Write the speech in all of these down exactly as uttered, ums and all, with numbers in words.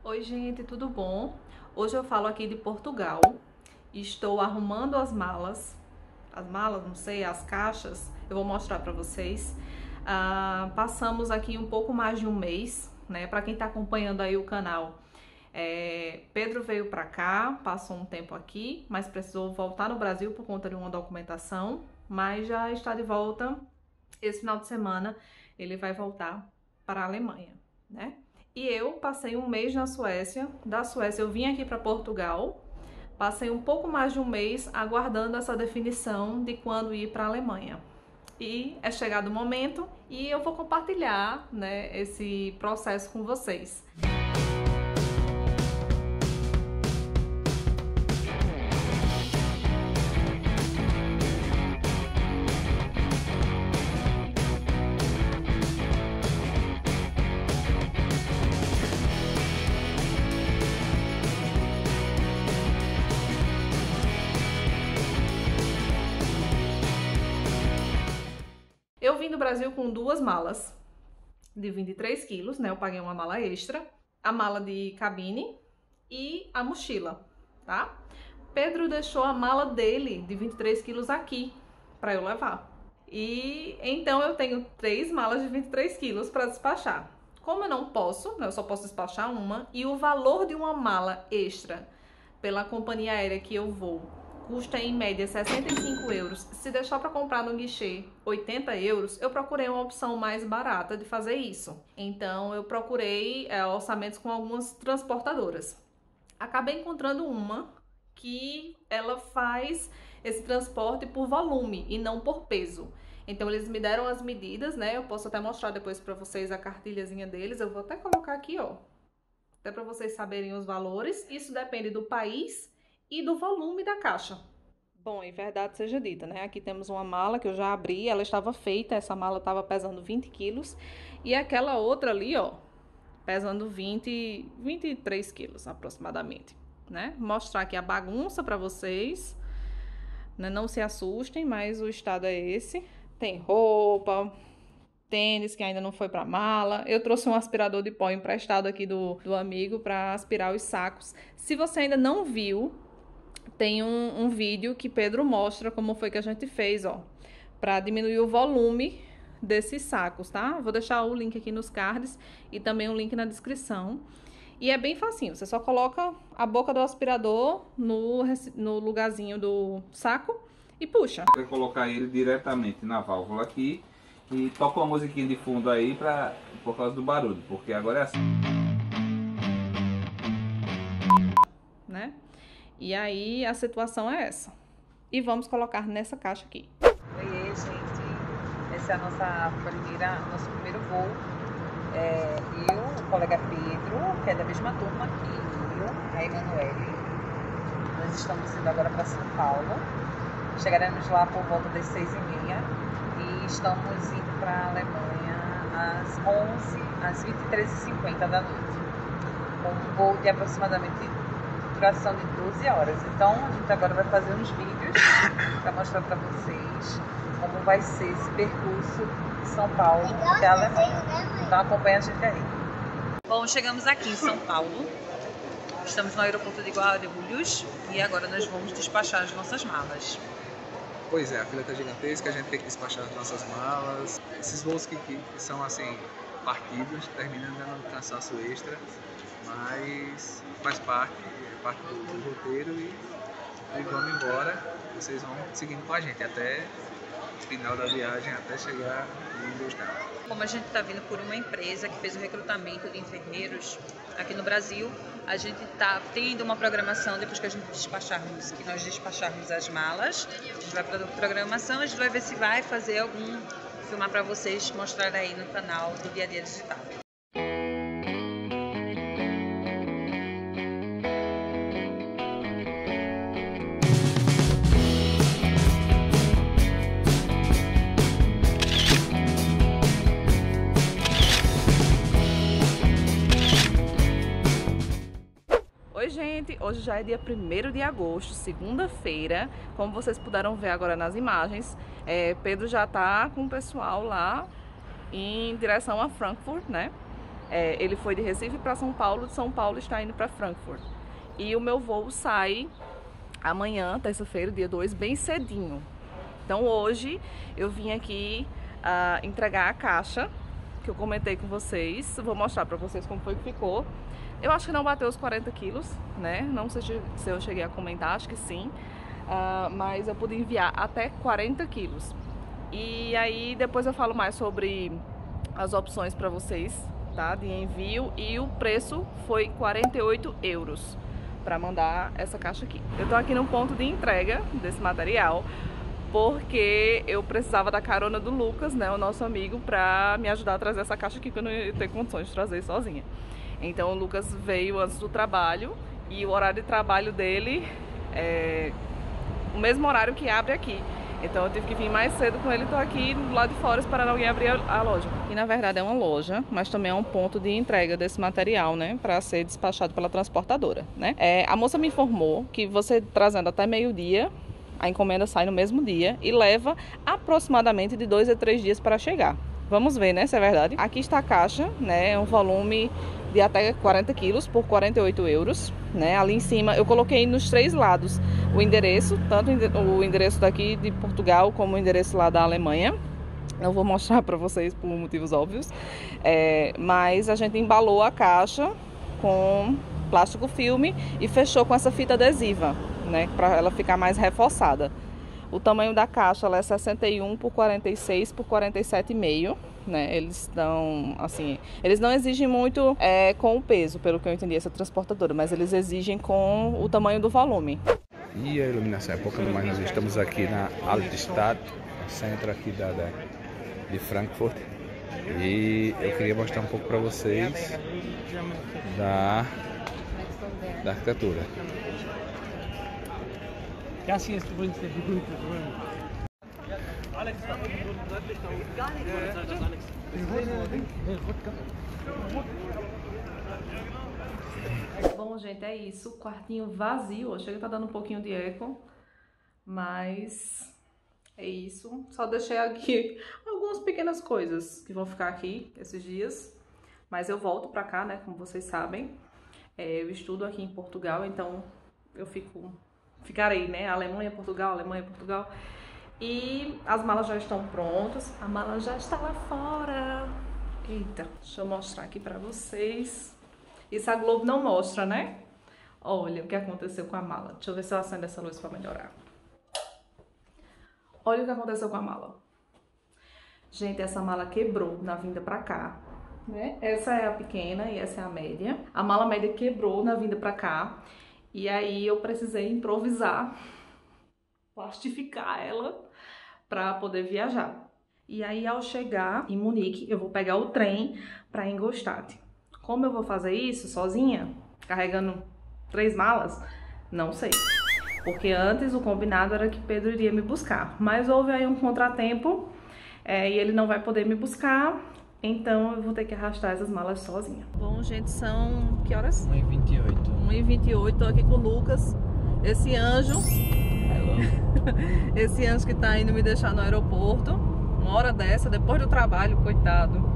Oi gente, tudo bom? Hoje eu falo aqui de Portugal. Estou arrumando as malas, as malas, não sei, as caixas, eu vou mostrar para vocês. Ah, passamos aqui um pouco mais de um mês, né? Para quem está acompanhando aí o canal, é, Pedro veio para cá, passou um tempo aqui, mas precisou voltar no Brasil por conta de uma documentação, mas já está de volta. Esse final de semana ele vai voltar para a Alemanha, né? E eu passei um mês na Suécia. Da Suécia eu vim aqui para Portugal. Passei um pouco mais de um mês aguardando essa definição de quando ir para a Alemanha. E é chegado o momento e eu vou compartilhar, né, esse processo com vocês. Eu vim do Brasil com duas malas de vinte e três quilos, né? Eu paguei uma mala extra, a mala de cabine e a mochila, tá? Pedro deixou a mala dele de vinte e três quilos aqui para eu levar. E então eu tenho três malas de vinte e três quilos para despachar. Como eu não posso, né? Eu só posso despachar uma, e o valor de uma mala extra pela companhia aérea que eu vou custa em média sessenta e cinco euros. Se deixar para comprar no guichê oitenta euros, eu procurei uma opção mais barata de fazer isso. Então eu procurei é, orçamentos com algumas transportadoras. Acabei encontrando uma que ela faz esse transporte por volume e não por peso. Então eles me deram as medidas, né? Eu posso até mostrar depois para vocês a cartilhazinha deles. Eu vou até colocar aqui, ó, até para vocês saberem os valores. Isso depende do país e do volume da caixa. Bom, em verdade seja dita, né? Aqui temos uma mala que eu já abri, ela estava feita, essa mala estava pesando vinte quilos, e aquela outra ali, ó, pesando vinte, vinte e três quilos aproximadamente, né? Mostrar aqui a bagunça para vocês, né? Não se assustem, mas o estado é esse. Tem roupa, tênis que ainda não foi para mala. Eu trouxe um aspirador de pó emprestado aqui do, do amigo para aspirar os sacos. Se você ainda não viu, tem um, um vídeo que Pedro mostra como foi que a gente fez, ó, para diminuir o volume desses sacos, tá? Vou deixar o link aqui nos cards e também um link na descrição. E é bem facinho, você só coloca a boca do aspirador no, no lugarzinho do saco e puxa. Vai colocar ele diretamente na válvula aqui e toca uma musiquinha de fundo aí pra, por causa do barulho, porque agora é assim. Né? E aí a situação é essa. E vamos colocar nessa caixa aqui. Oiê, gente. Essa é a nossa primeira, nosso primeiro voo. É, eu, o colega Pedro, que é da mesma turma que eu, a Emanuele. Nós estamos indo agora para São Paulo. Chegaremos lá por volta das seis e meia e estamos indo para a Alemanha às onze, às vinte e três e cinquenta da noite. Com um voo de aproximadamente duração de doze horas. Então a gente agora vai fazer uns vídeos para mostrar para vocês como vai ser esse percurso de São Paulo até a Alemanha. Então acompanha a gente aí. Bom, chegamos aqui em São Paulo. Estamos no aeroporto de Guarulhos e agora nós vamos despachar as nossas malas. Pois é, a fila está gigantesca, a gente tem que despachar as nossas malas. Esses voos que, que são assim partidos terminam dando um cansaço extra, mas faz parte, é parte do, do roteiro e, e vamos embora. Vocês vão seguindo com a gente até o final da viagem, até chegar no estado. Como a gente está vindo por uma empresa que fez o recrutamento de enfermeiros aqui no Brasil, a gente está tendo uma programação depois que a gente despacharmos, que nós despacharmos as malas. A gente vai para a programação, a gente vai ver se vai fazer algum, filmar para vocês, mostrar aí no canal do Dia a Dia Digital. Oi gente, hoje já é dia primeiro de agosto, segunda-feira. Como vocês puderam ver agora nas imagens, é, Pedro já tá com o pessoal lá em direção a Frankfurt, né? É, ele foi de Recife para São Paulo, de São Paulo está indo para Frankfurt. E o meu voo sai amanhã, terça-feira, dia dois, bem cedinho. Então hoje eu vim aqui uh, entregar a caixa que eu comentei com vocês. Vou mostrar para vocês como foi que ficou. Eu acho que não bateu os quarenta quilos, né? Não sei se eu cheguei a comentar, acho que sim. Uh, mas eu pude enviar até quarenta quilos. E aí depois eu falo mais sobre as opções para vocês, tá? De envio, e o preço foi quarenta e oito euros para mandar essa caixa aqui. Eu tô aqui no ponto de entrega desse material porque eu precisava da carona do Lucas, né, o nosso amigo, para me ajudar a trazer essa caixa aqui, que eu não ia ter condições de trazer sozinha. Então o Lucas veio antes do trabalho e o horário de trabalho dele é o mesmo horário que abre aqui. Então eu tive que vir mais cedo com ele, tô aqui do lado de fora esperando alguém abrir a loja. E na verdade é uma loja, mas também é um ponto de entrega desse material, né, para ser despachado pela transportadora, né. É, a moça me informou que você trazendo até meio-dia, a encomenda sai no mesmo dia e leva aproximadamente de dois a três dias para chegar. Vamos ver, né, se é verdade. Aqui está a caixa, né, é um volume de até quarenta quilos por quarenta e oito euros, né. Ali em cima eu coloquei nos três lados o endereço, tanto o endereço daqui de Portugal como o endereço lá da Alemanha. Não vou mostrar para vocês por motivos óbvios, é, mas a gente embalou a caixa com plástico filme e fechou com essa fita adesiva, né, para ela ficar mais reforçada. O tamanho da caixa ela é sessenta e um por quarenta e seis por quarenta e sete e meio, né? Eles estão assim, eles não exigem muito é, com o peso, pelo que eu entendi, essa transportadora, mas eles exigem com o tamanho do volume. E a iluminação é pouca, mas nós estamos aqui na Altstadt, centro aqui da, da, de Frankfurt, e eu queria mostrar um pouco para vocês da, da arquitetura. Bom, gente, é isso. Quartinho vazio. Chega, tá dando um pouquinho de eco, mas é isso. Só deixei aqui algumas pequenas coisas que vão ficar aqui esses dias, mas eu volto pra cá, né? Como vocês sabem, é, eu estudo aqui em Portugal, então eu fico, ficarei, né? Alemanha, Portugal, Alemanha, Portugal. E as malas já estão prontas. A mala já está lá fora. Eita, deixa eu mostrar aqui pra vocês. Isso a Globo não mostra, né? Olha o que aconteceu com a mala. Deixa eu ver se eu acendo essa luz pra melhorar. Olha o que aconteceu com a mala. Gente, essa mala quebrou na vinda pra cá, né? Essa é a pequena e essa é a média. A mala média quebrou na vinda pra cá. E aí eu precisei improvisar, plastificar ela pra poder viajar. E aí ao chegar em Munique, eu vou pegar o trem pra Ingolstadt. Como eu vou fazer isso sozinha, carregando três malas? Não sei. Porque antes o combinado era que Pedro iria me buscar. Mas houve aí um contratempo é, e ele não vai poder me buscar. Então eu vou ter que arrastar essas malas sozinha. Bom, gente, são... que horas? uma e vinte e oito. uma e vinte e oito, tô aqui com o Lucas. Esse anjo. Hello. Esse anjo que tá indo me deixar no aeroporto. Uma hora dessa, depois do trabalho, coitado.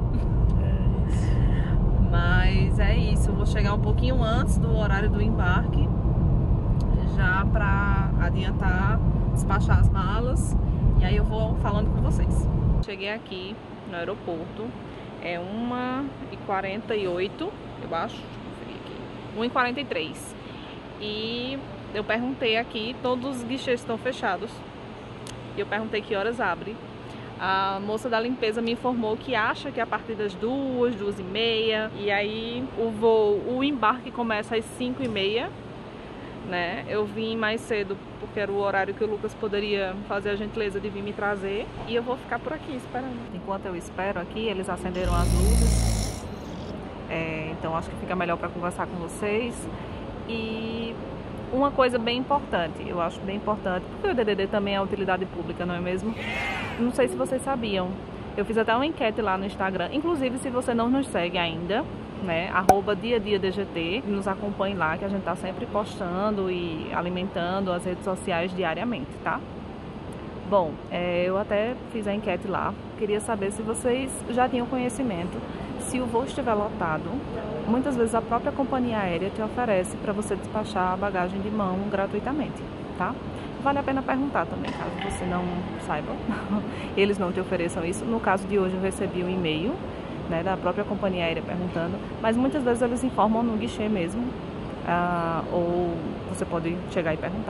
Mas é isso, eu vou chegar um pouquinho antes do horário do embarque, já pra adiantar, despachar as malas, e aí eu vou falando com vocês. Cheguei aqui no aeroporto, é uma e quarenta e oito, eu acho, deixa eu conferir aqui, uma e quarenta e três. E eu perguntei aqui, todos os guichês estão fechados, e eu perguntei que horas abre. A moça da limpeza me informou que acha que é a partir das duas, duas e meia. E aí o voo, o embarque começa às cinco e meia, né? Eu vim mais cedo porque era o horário que o Lucas poderia fazer a gentileza de vir me trazer. E eu vou ficar por aqui esperando. Enquanto eu espero aqui, eles acenderam as luzes. É, então acho que fica melhor para conversar com vocês. E uma coisa bem importante, eu acho bem importante, porque o D D D também é utilidade pública, não é mesmo? Não sei se vocês sabiam, eu fiz até uma enquete lá no Instagram, inclusive se você não nos segue ainda, né, arroba dia a dia D G T, nos acompanhe lá, que a gente tá sempre postando e alimentando as redes sociais diariamente, tá? Bom, é, eu até fiz a enquete lá, queria saber se vocês já tinham conhecimento se o voo estiver lotado, muitas vezes a própria companhia aérea te oferece para você despachar a bagagem de mão gratuitamente, tá? Vale a pena perguntar também, caso você não saiba, eles não te ofereçam isso. No caso de hoje eu recebi um e-mail, né, da própria companhia aérea perguntando, mas muitas vezes eles informam no guichê mesmo, uh, ou você pode chegar e perguntar.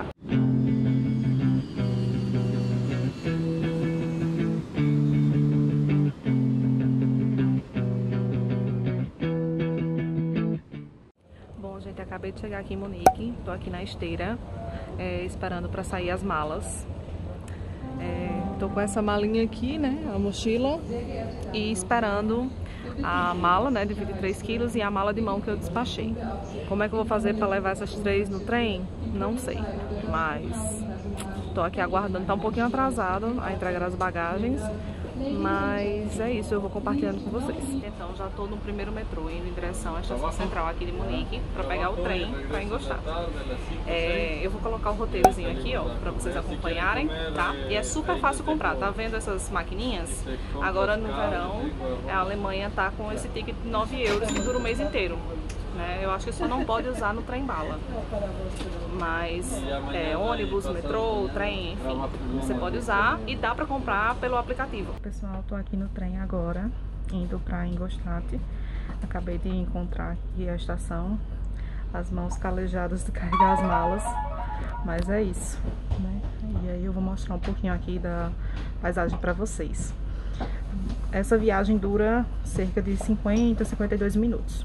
Bom, gente, acabei de chegar aqui em Munique, tô aqui na esteira, é, esperando para sair as malas. É, tô com essa malinha aqui, né, a mochila, e esperando a mala, né, de vinte e três quilos e a mala de mão que eu despachei. Como é que eu vou fazer para levar essas três no trem? Não sei, mas tô aqui aguardando, tá um pouquinho atrasado a entrega das bagagens, mas é isso, eu vou compartilhando com vocês. Então já tô no primeiro metrô, indo em direção à estação central aqui de Munique para pegar o trem para Ingolstadt. É, eu vou colocar o roteirozinho aqui, ó, para vocês acompanharem, tá? E é super fácil comprar, tá vendo essas maquininhas? Agora no verão, a Alemanha tá com esse ticket de nove euros que dura o mês inteiro. Né? Eu acho que só não pode usar no trem-bala, mas é, ônibus, metrô, trem, enfim, você pode usar e dá pra comprar pelo aplicativo. Pessoal, tô aqui no trem agora, indo pra Ingolstadt. Acabei de encontrar aqui a estação, as mãos calejadas de carregar as malas, mas é isso, né? E aí eu vou mostrar um pouquinho aqui da paisagem pra vocês. Essa viagem dura cerca de cinquenta, cinquenta e dois minutos.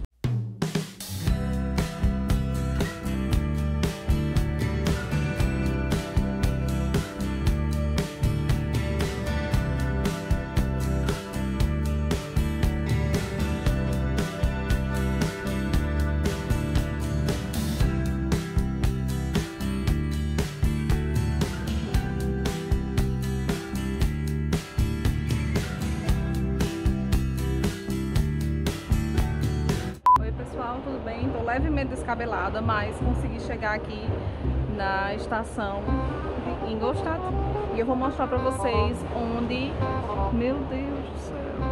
Tudo bem? Tô levemente descabelada, mas consegui chegar aqui na estação de Ingolstadt e eu vou mostrar pra vocês onde... Meu Deus do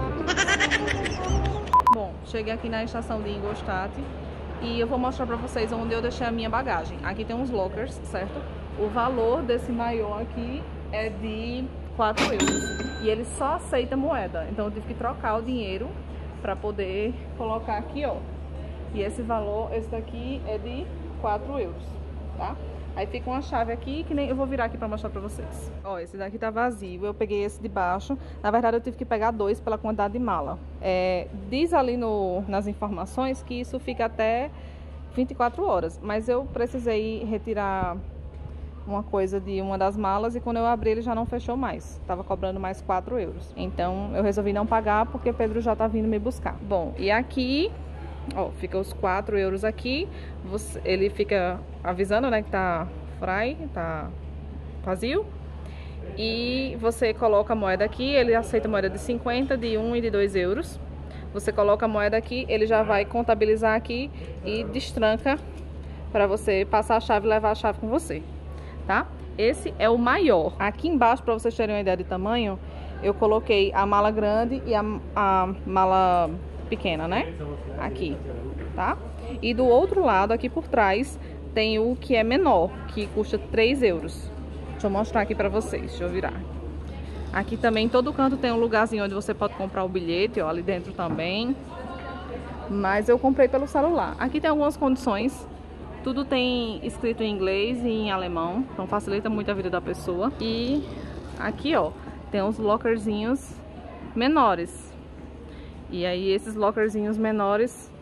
céu! Bom, cheguei aqui na estação de Ingolstadt e eu vou mostrar pra vocês onde eu deixei a minha bagagem. Aqui tem uns lockers, certo? O valor desse maiô aqui é de quatro euros e ele só aceita moeda, então eu tive que trocar o dinheiro pra poder colocar aqui, ó. E esse valor, esse daqui é de quatro euros, tá? Aí fica uma chave aqui, que nem eu vou virar aqui pra mostrar pra vocês. Ó, esse daqui tá vazio, eu peguei esse de baixo. Na verdade, eu tive que pegar dois pela quantidade de mala. É, diz ali no, nas informações que isso fica até vinte e quatro horas. Mas eu precisei retirar uma coisa de uma das malas e quando eu abri ele já não fechou mais. Tava cobrando mais quatro euros. Então, eu resolvi não pagar porque o Pedro já tá vindo me buscar. Bom, e aqui... Ó, fica os quatro euros aqui, você, ele fica avisando, né, que tá fry, tá vazio. E você coloca a moeda aqui, ele aceita moeda de cinquenta, de um e de dois euros. Você coloca a moeda aqui, ele já vai contabilizar aqui e destranca para você passar a chave e levar a chave com você, tá? Esse é o maior. Aqui embaixo, para vocês terem uma ideia de tamanho, eu coloquei a mala grande e a, a mala pequena, né? Aqui, tá? E do outro lado, aqui por trás, tem o que é menor, que custa três euros. Deixa eu mostrar aqui pra vocês, deixa eu virar. Aqui também, em todo canto tem um lugarzinho onde você pode comprar o bilhete, ó, ali dentro também. Mas eu comprei pelo celular. Aqui tem algumas condições, tudo tem escrito em inglês e em alemão, então facilita muito a vida da pessoa. E aqui, ó, tem uns lockerzinhos menores. E aí esses lockerzinhos menores,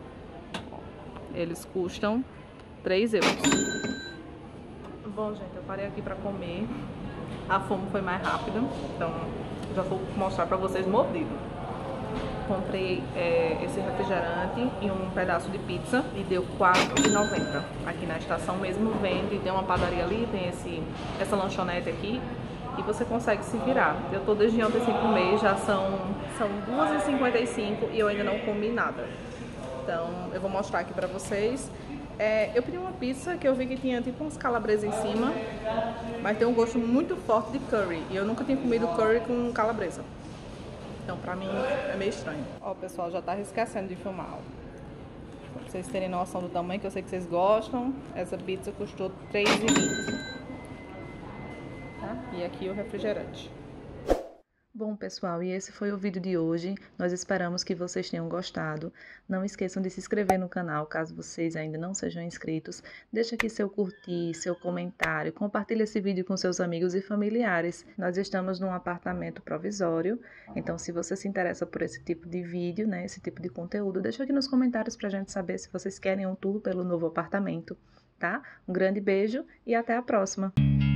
eles custam três euros. Bom, gente, eu parei aqui pra comer. A fome foi mais rápida, então já vou mostrar pra vocês mordido. Comprei é, esse refrigerante e um pedaço de pizza e deu quatro reais e noventa centavos. Aqui na estação mesmo vende, tem uma padaria ali, tem esse, essa lanchonete aqui. E você consegue se virar. Eu tô desde ontem sem comer, já são, são duas e cinquenta e cinco e eu ainda não comi nada. Então, eu vou mostrar aqui pra vocês. É, eu pedi uma pizza que eu vi que tinha tipo uns calabresas em cima, mas tem um gosto muito forte de curry. E eu nunca tinha comido curry com calabresa. Então, pra mim, é meio estranho. Ó, o pessoal já tá esquecendo de filmar, ó. Pra vocês terem noção do tamanho, que eu sei que vocês gostam, essa pizza custou três reais e vinte centavos. Tá? E aqui o refrigerante. Bom, pessoal, e esse foi o vídeo de hoje. Nós esperamos que vocês tenham gostado. Não esqueçam de se inscrever no canal, caso vocês ainda não sejam inscritos. Deixa aqui seu curtir, seu comentário, compartilhe esse vídeo com seus amigos e familiares. Nós estamos num apartamento provisório, então se você se interessa por esse tipo de vídeo, né, esse tipo de conteúdo, deixa aqui nos comentários pra gente saber se vocês querem um tour pelo novo apartamento, tá? Um grande beijo e até a próxima!